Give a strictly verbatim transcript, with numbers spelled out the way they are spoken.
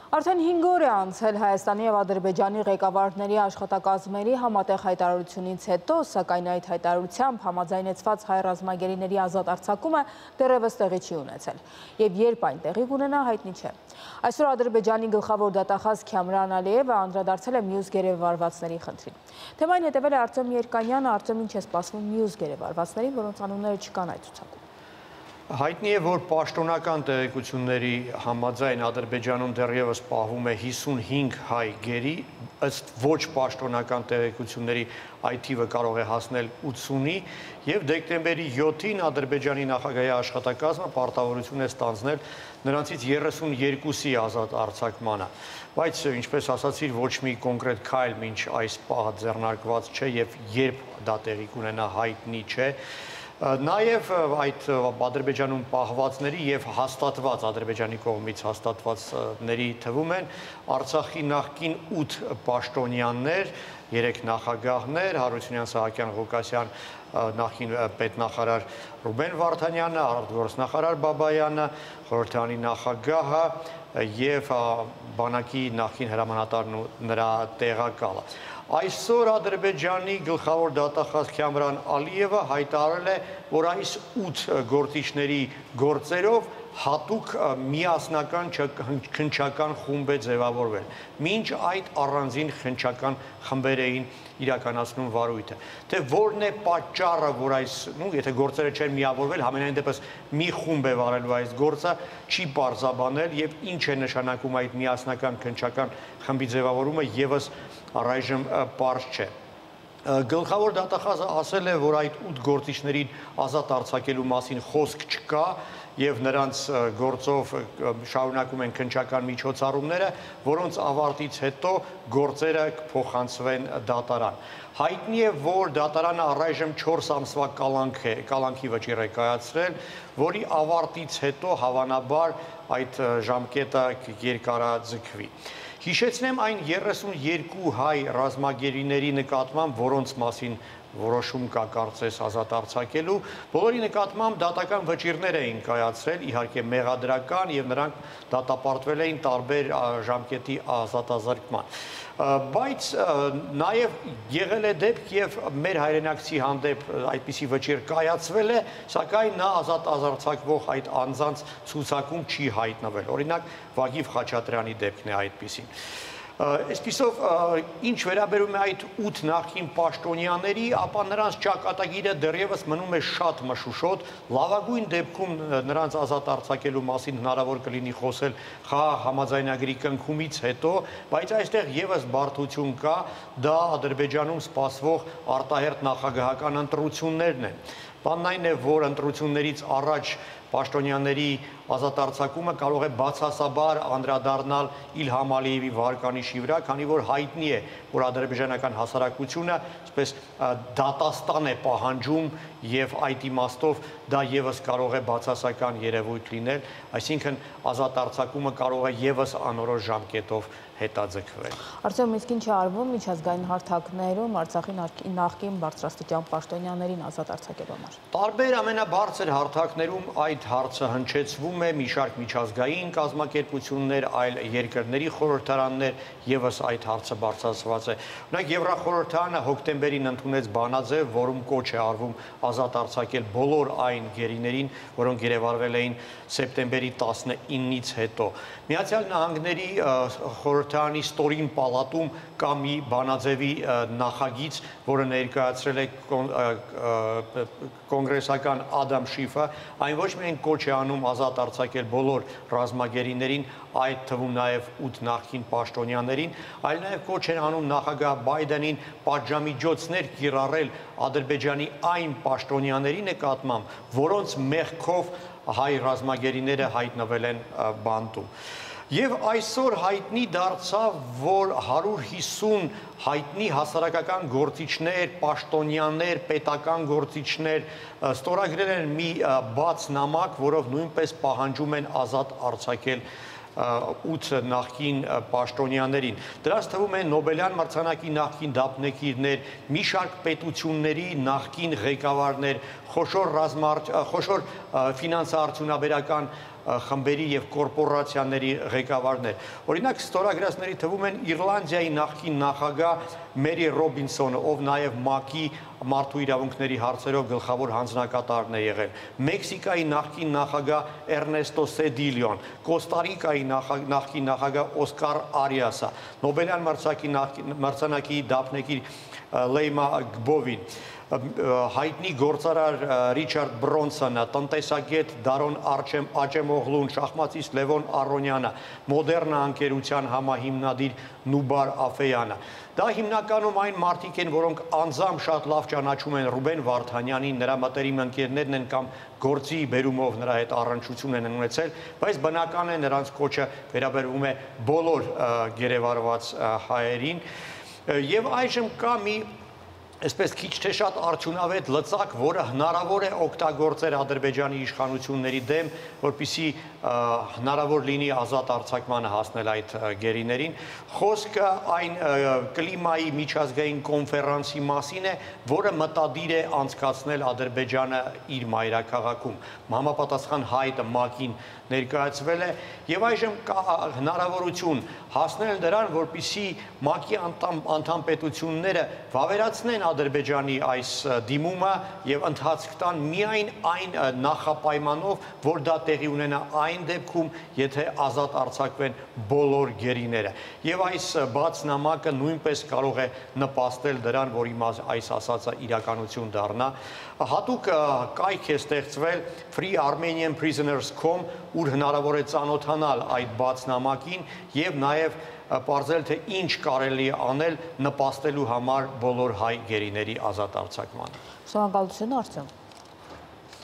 Արդեն հինգ օր է անցել Հայաստանի և Ադրբեջանի ղեկավարների աշխատակազմերի համատեղ հայտարարությունից հետո, սակայն այդ հայտարարությամբ համաձայնեցված հայ ռազմագերիների ազատ արձակումը դեռևս տեղի չի ունեցել, և երբ այն տեղի կունենա, հայտնի չէ։ Այսօր Ադրբեջանի գլխավոր դատախազ Քամրան Ալիևը անդրադարձել է մյուս գերեվարվածների խնդրին։ Թեմային հետևել է Արտյոմ Երկանյանը, Արտյոմ, ինչ է սպասվում մյուս գերեվարվածներին, որոնց անունները չկան այդ ցուցակում։ Հայտնի է, որ պաշտոնական տեղեկությունների համաձայն Ադրբեջանում դեռևս պահվում է հիսունհինգ հայ գերի, ըստ ոչ պաշտոնական տեղեկությունների այդ թիվը կարող է հասնել ութսունի, և դեկտեմբերի յոթին Ադրբեջանի նախագահի աշխատակազմը պարտավորություն է ստանձնել նրանցից երեսունյոթի ազատ արձակմանը, բայց ինչպես ասացիր, ոչ մի կոնկրետ քայլ մինչ այս պահը ձեռնարկված չէ և երբ դա տեղի կունենա հայտնի չէ։ Նաև այդ Ադրբեջանում պահվածների և հաստատված Ադրբեջանի կողմից հաստատվածների թվում են Արցախի նախկին ութ պաշտոնյաներ, երեք նախագահներ, Հարությունյան, Սահակյան, Ղուկասյան, նախկին պետնախարար Ռուբեն Վարդանյանը, արտգործնախարար Բաբայանը, խորհրդարանի նախագահը և բանակի նախկին հրամանատարն ու նրա տեղակալը։ Այսօր Ադրբեջանի գլխավոր դատախազ Քամրան Ալիևը հայտարարել է, որ այս ութ գործիչների գործերով հատուկ միասնական քննչական խումբ է ձևավորվել։ Մինչ այդ առանձին քննչական խմբեր էին իրականացնում վարույթը։ Թե որն է պատճառը, որ այս, ну, եթե գործերը չեն միավորվել, համենայն դեպս մի խումբ է վարելու այս գործը, չի պարզաբանել և ինչ է նշանակում այդ միասնական քննչական խմբի ձևավորումը ևս առայժմ պարզ չէ։ Գլխավոր դատախազը ասել է, որ այդ ութ գործիչներին ազատ արձակելու մասին խոսք չկա և նրանց գործով շարունակում են քննչական միջոցառումները, որոնց ավարտից հետո գործերը կփոխանցվեն դատարան։ Հայտնի է, որ դատարանը առայժմ չորս ամսվա կալանքի վճիռ է կայացրել, որի ավարտից հետո հավանաբար այդ ժամկետը երկարաձգվի։ Հիշեցնեմ այն երեսունյոթ հայ ռազմագերիների նկատմամբ, որոնց մասին որոշում կա կարծես ազատ արձակելու, բոլորի նկատմամբ դատական վճիռներ էին կայացրել, իհարկե մեղադրական, և նրանք դատապարտվել էին տարբեր ժամկետի ազատազրկման։ Բայց նաև եղել է դեպք և մեր հայրենակցի հանդեպ այդպիսի վճիռ կայացվել է, սակայն նա ազատ արձակվող այդ անձանց ցուցակում չի հայտնվել։ Օրինակ Վագիվ Խաչատրյանի դեպքն է այդպիսին։ Այսպիսով, ինչ վերաբերում է այդ ութ նախկին պաշտոնյաների, ապա նրանց ճակատագիրը դեռևս մնում է շատ մշուշոտ, լավագույն դեպքում նրանց ազատ արձակելու մասին հնարավոր կլինի խոսել խաղաղ համաձայնագրի կնքումից հետո, բայց այստեղ ևս բարդություն կա, դա Ադրբեջանում սպասվող արտահերթ նախագահական ընտրություններն են։ Բանն այն է, որ ընտրություններից առաջ պաշտոնյաների ազատ արձակումը կարող է բացասաբար անդրադառնալ Իլհամ Ալիևի վարկանիշի վրա, քանի որ հայտնի է, որ ադրբեջանական հասարակությունը այսպես դատաստան է պահանջում և այդ իմաստով դա ևս կարող է բացասական երևույթ լինել, այսինքն ազատ արձակումը կարող է ևս անորոշ ժամկետով հետաձգվել։ Արտյոմ, իսկ ինչ է արվում միջազգային հարթակներում Արցախի նախկին բարձրաստիճան պաշտոնյաներին ազատ արձակելու համար։ Տարբեր ամենաբարձր հարթակներում այդ հարցը հնչեցվում է, մի շարք միջազգային կազմակերպություններ, այլ երկրների խորհրդարաններ ևս այդ հարցը բարձրացված է։ Օրինակ Եվրախորհրդարանը հոկտեմբերին ընդունեց բանաձև, որում կոչ է արվում ազատ արձակել բոլոր այն գերիներին, որոնք գերեվարվել էին սեպտեմբերի տասնինից հետո։ Միացյալ Նահանգների խորհրդարանի ստորին պալատում կա մի բանաձևի նախագիծ, որը ներկայացրել է կոնգրեսական Ադամ Շիֆը, այն ոչ միայն կոչ է անում ազատ արձակել բոլոր ռազմագերիներին, այդ թվում նաև ութ նախկին պաշտոնյաներին, այլ նաև կոչ է անում նախագահ Բայդենին պատժամիջոցներ կիրառել Ադրբեջանի այն պաշտոնյաների նկատմամբ, որոնց մեղքով հայ ռազմագերիները հայտնվել են բանտում։ Եվ այսօր հայտնի դարձավ, որ հարյուր հիսուն հայտնի հասարակական գործիչներ, պաշտոնյաներ, պետական գործիչներ ստորագրել են մի բաց նամակ, որով նույնպես պահանջում են ազատ արձակել ութ նախկին պաշտոնյաներին։ Դրանց թվում են Նոբելյան մրցանակի նախկին դափնեկիրներ, մի շարք պետությունների նախկին ղեկավարներ, խոշոր ֆինանսաարդյունաբերական խմբերի եւ կորպորացիաների ղեկավարներ։ Օրինակ ստորագրածների թվում են Իռլանդիայի նախկին նախագահ Մերի Ռոբինսոնը, ով նաեւ ՄԱԿ-ի մարդու իրավունքների հարցերով գլխավոր հանձնակատարն է եղել, Մեքսիկայի նախկին նախագահ Էրնեստո Սեդիլիոն, Կոստարիկայի նախկին նախագահ Օսկար Արիասը, Նոբելյան մրցանակի դափնեկիր Լեյմա Գբովին, հայտնի գործարար Ռիչարդ Բրոնսոնը, տնտեսագետ Դարոն Աճեմօղլուն, շախմատիստ Լևոն Արոնյանը, Մոդեռնա ընկերության համահիմնադիր Նուբար Աֆեյանը։ Դա հիմնականում այն մարդիկ են, որոնք անձամբ շատ լավ ճանաչում են Ռուբեն Վարդանյանին, նրա մտերիմ ընկերներն են կամ գործի բերումով նրա հետ առնչություն են ունեցել, բայց բնական է նրանց կոչը վերաբերվում է բոլոր գերեվարված հայերին։ Եվ այժմ կա մի այսպես քիչ թե շատ արդյունավետ լծակ, որը հնարավոր է օգտագործել Ադրբեջանի իշխանությունների դեմ, որպեսզի հնարավոր լինի ազատ արձակմանը հասնել այդ գերիներին։ Խոսքը այն կլիմայի միջազգային կոնֆերանսի մասին է, որը մտադիր է անցկացնել Ադրբեջանը իր մայրաքաղաքում։ Համապատասխան հայտը ՄԱԿ-ին ներկայացվել է եւ այժմ կա հնարավորություն հասնել դրան, որպեսզի ՄԱԿ-ի անդամ պետությունները վավերացնեն Ադրբեջանի այս դիմումը եւ ընթացք տան միայն այն նախապայմանով, որ դա տեղի ունենա այն դեպքում, եթե ազատ արձակվեն բոլոր գերիները։ Եվ այս բաց նամակը նույնպես կարող է նպաստել դրան, որ այս ասածը իրականություն դառնա։ Հատուկ կայք է ստեղծվել Free Armenian Prisoners dot com, ուր հնարավոր է ծանոթանալ այդ բաց նամակին եւ նաեւ պարզել, թե ինչ կարելի է անել նպաստելու համար բոլոր հայ գերիների ազատ արձակմանը։ Շնորհակալություն, Արտեմ։